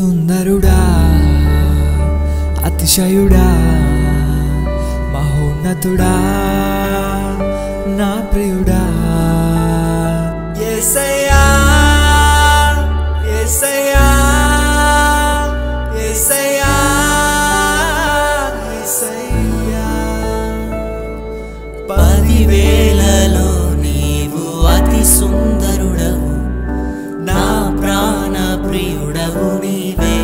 సుందరుడా అతిశయుడా మహోన్నతుడా నా ప్రియుడా యేసయ్యా యేసయ్యా యేసయ్యా యేసయ్యా పదివేలలో నీవు అతి సుందరుడవు నా ప్రాణ ప్రియుడవు నీవే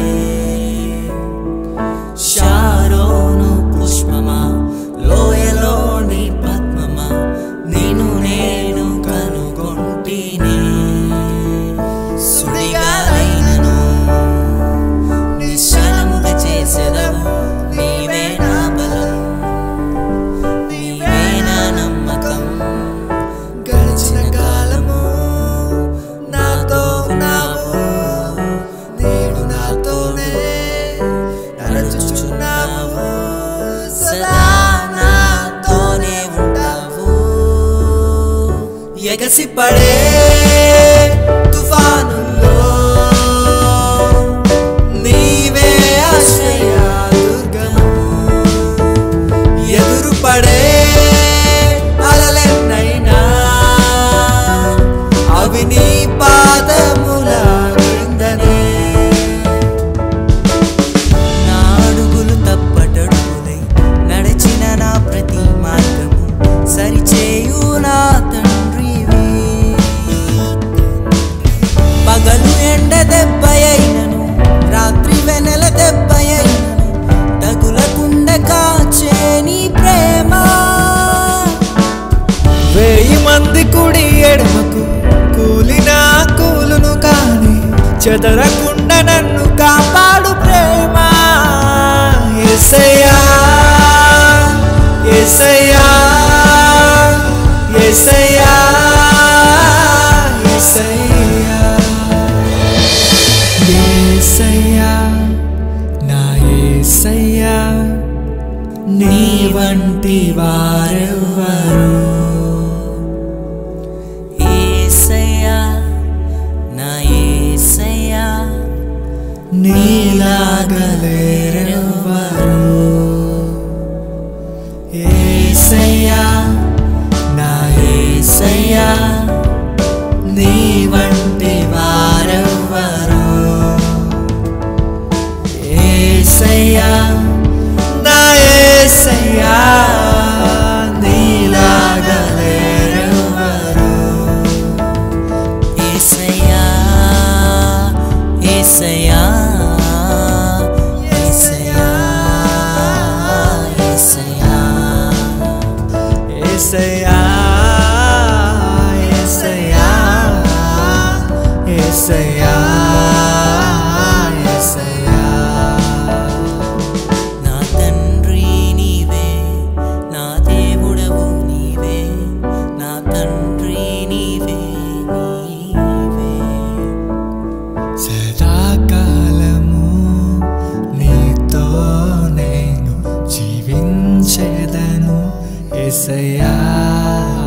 శారోను పుష్పమా లోయలోని పద్మమా నిన్ను నేను కనుగొంటినే సుడిగాలైనను నిశ్చలముగా చేసెదవు నీవే నా బలం నీవే నా నమ్మకం గడిచిన కాలము నాతో ఉన్నావు నేడు నాతోనే నడుచుచున్నావు సదా నాతోనే ఉంటావు ఎగసిపడే తుఫానుల్లో నీవే ఆశ్రయ దుర్గము ఎదురుపడే అలలెన్నైనా అవి నీ పాదముల క్రిందనే నా అడుగులు తప్పటడుగులై నడిచిన నా ప్రతి మార్గము సరిచేయు నా తండ్రివి పగలు ఎండ దెబ్బయైనను రాత్రి వెనెల దెబ్బయైనను తగులకుండ కాచే నీ ప్రేమ 1000 మంది కుడి ఎడమకు కూలినా కూలును కాని చెదరకుండా నన్ను కాపాడు ప్రేమ యేసయ్యా యేసయ్యా యేసయ్యా యేసయ్యా యేసయ్యా నా యేసయ్యా నీ వంటి వారెవ్వరు యేసయ్యా నా యేసయ్యా నీలాగలేరెవ్వరు యేసయ్యా నా యేసయ్యా నీ వంటి వారెవ్వరు యేసయ్యా నా యేసయ్యా నీలాగలేరెవ్వరు యేసయ్యా యేసయ్యా యేసయ్యా యేసయ్యా యేసయ్యా యేసయ్యా యేసయ్యా యేసయ్యా నా తండ్రి నీవే నా దేవుడవు నీవే నా తండ్రి నీవే నీవే సదాకాలము నీతో నేను జీవించేదను యేసయ్యా